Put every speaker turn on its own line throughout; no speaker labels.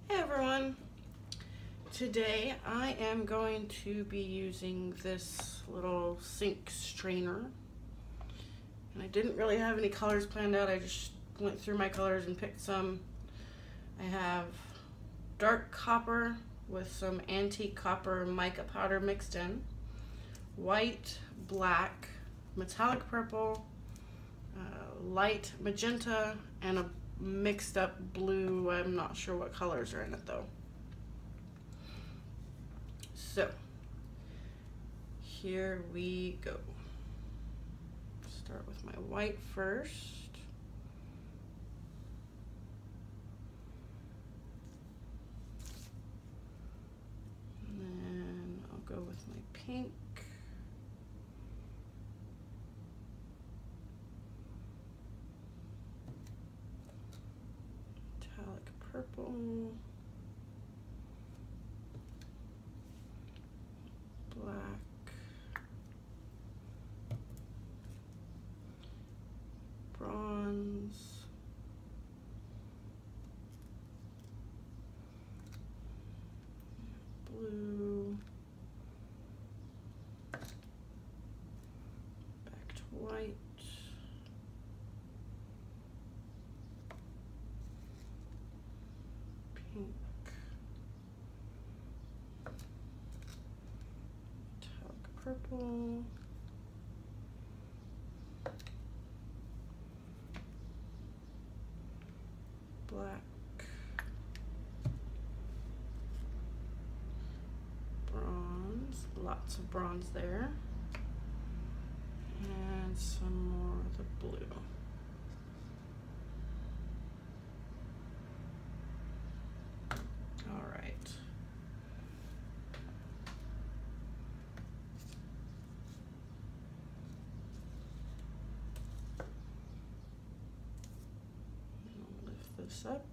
Hey everyone! Today I am going to be using this little sink strainer. And I didn't really have any colors planned out, I just went through my colors and picked some. I have dark copper with some antique copper mica powder mixed in, white, black, metallic purple, light magenta, and a mixed up blue. I'm not sure what colors are in it though. So here we go. Start with my white first. And then I'll go with my pink. Metallic purple. Black. Bronze. Blue. Back to white. Pink. Metallic purple. Black. Bronze. Lots of bronze there. And some more of the blue. All right. I'll lift this up.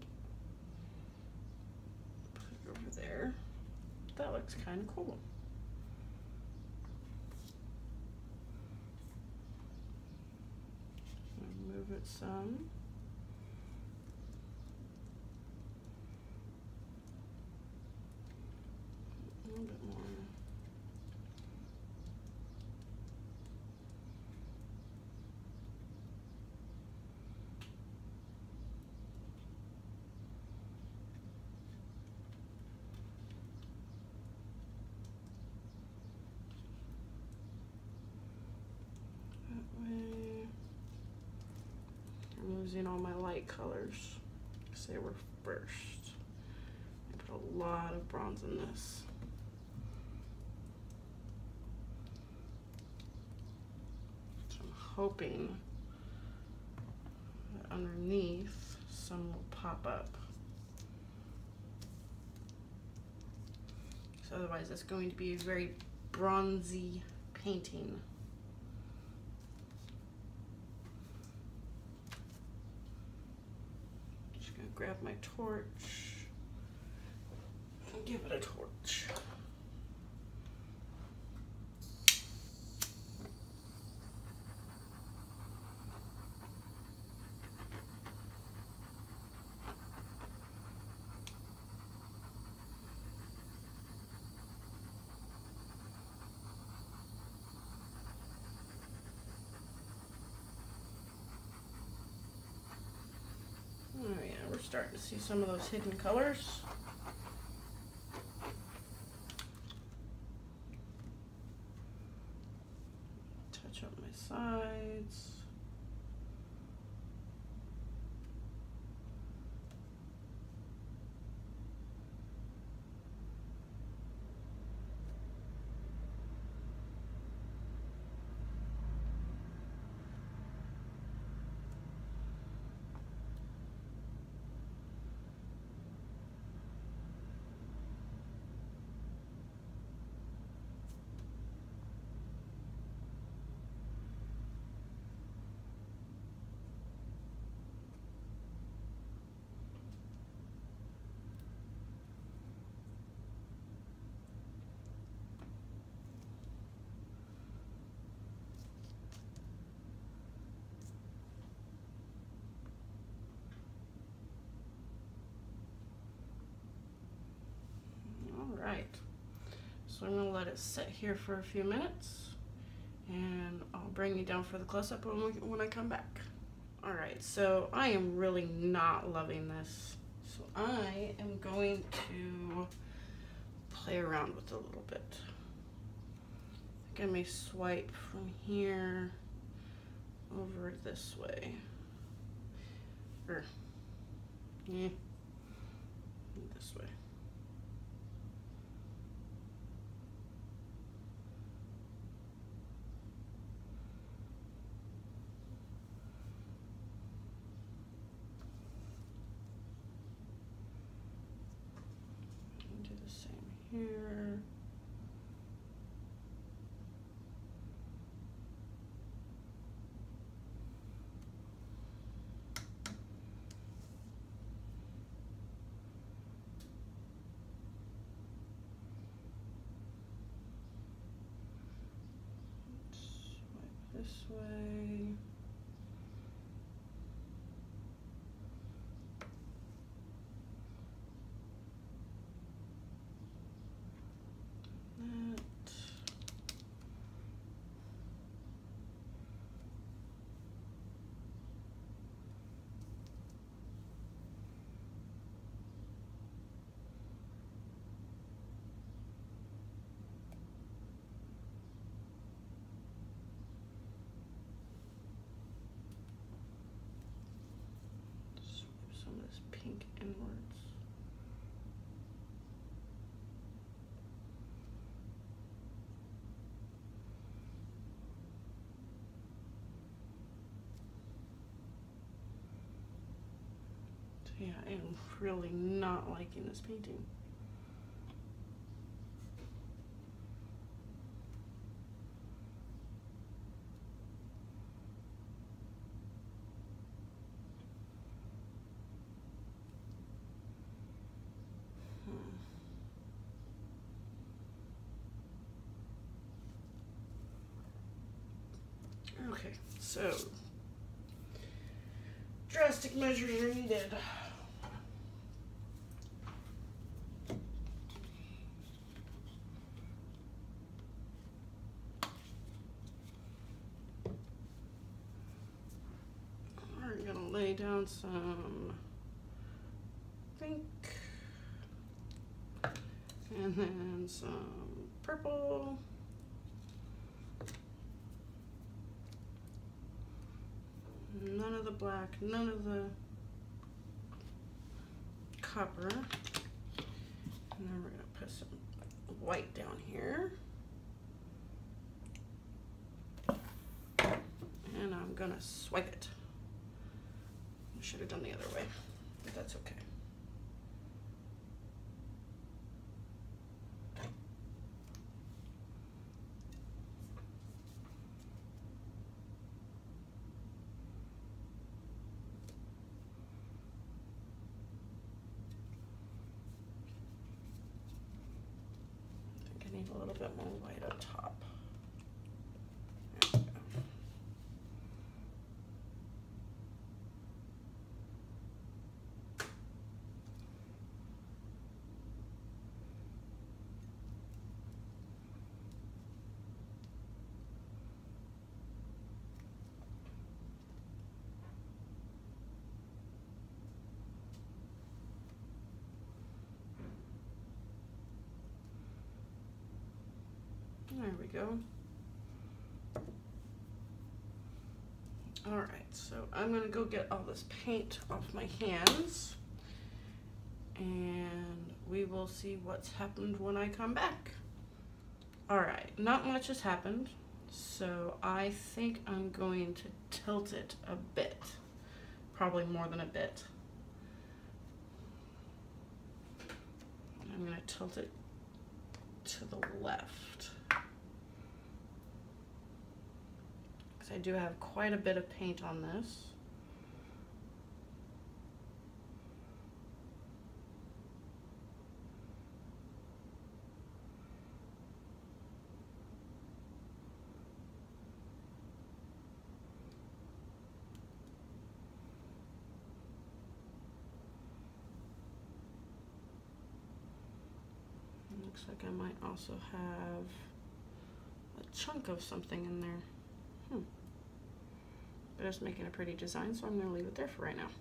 Put it over there. That looks kind of cool. Move it some. A little bit more. That way. I'm using all my light colors because they were first. I put a lot of bronze in this. So I'm hoping that underneath some will pop up. So otherwise it's going to be a very bronzy painting. Grab my torch and give it a torch. Starting to see some of those hidden colors. Touch up my sides. right, so I'm gonna let it sit here for a few minutes and I'll bring you down for the close-up when I come back. All right, so I am really not loving this. So I am going to play around with it a little bit. I think I may swipe from here over this way. Or, yeah, this way. Do the same here. Swipe this way. Some of this pink inwards. So yeah, I am really not liking this painting. Okay, so drastic measures are needed. We're gonna lay down some pink and then some purple. None of the black, none of the copper. And then we're gonna put some white down here. And I'm gonna swipe it. I should have done the other way, but that's okay. A little bit more white up top. There we go. There we go. All right, so I'm gonna go get all this paint off my hands and we will see what's happened when I come back. All right, not much has happened, so I think I'm going to tilt it a bit, probably more than a bit. I'm gonna tilt it to the left. I do have quite a bit of paint on this. Looks like I might also have a chunk of something in there. But it's making a pretty design, so I'm going to leave it there for right now.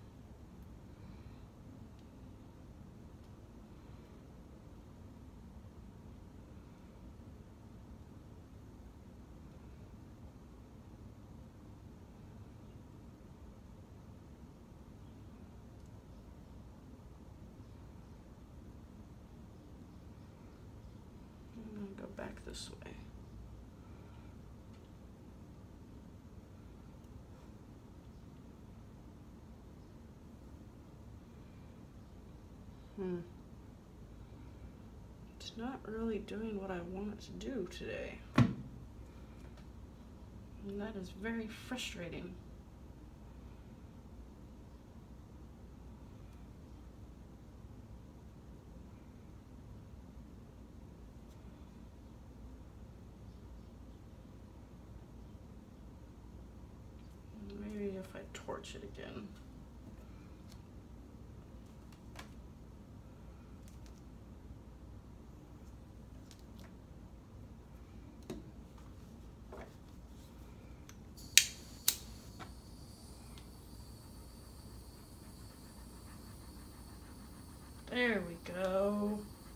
I'm going to go back this way. It's not really doing what I want it to do today. And that is very frustrating. Maybe if I torch it again. There we go.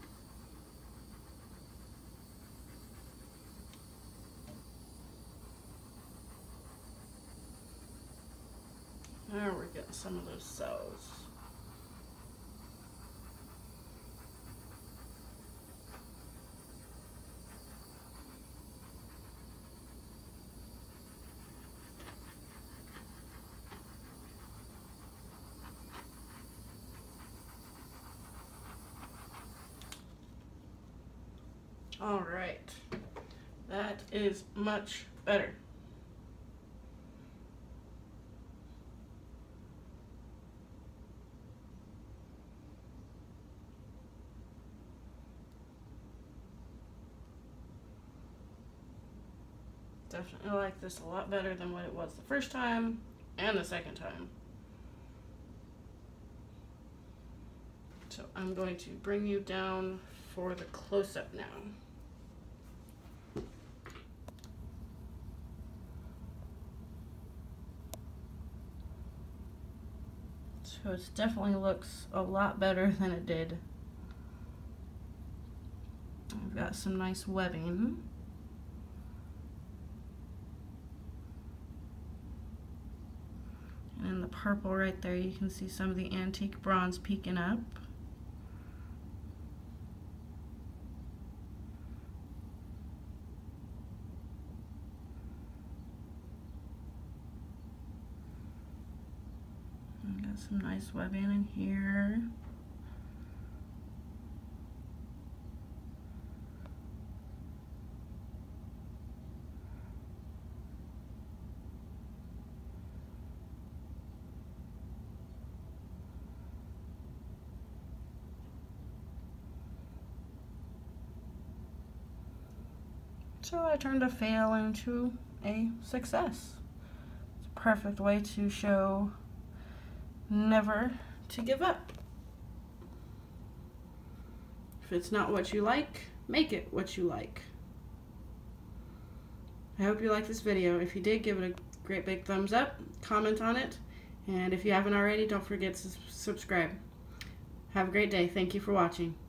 Now we're getting some of those cells. All right, that is much better. Definitely like this a lot better than what it was the first time and the second time. So I'm going to bring you down for the close-up now. So it definitely looks a lot better than it did. I've got some nice webbing. And in the purple right there, you can see some of the antique bronze peeking up. And got some nice webbing in here. So I turned a fail into a success. It's a perfect way to show never to give up. If it's not what you like, make it what you like. I hope you liked this video. If you did, give it a great big thumbs up, comment on it, and if you haven't already, don't forget to subscribe. Have a great day. Thank you for watching.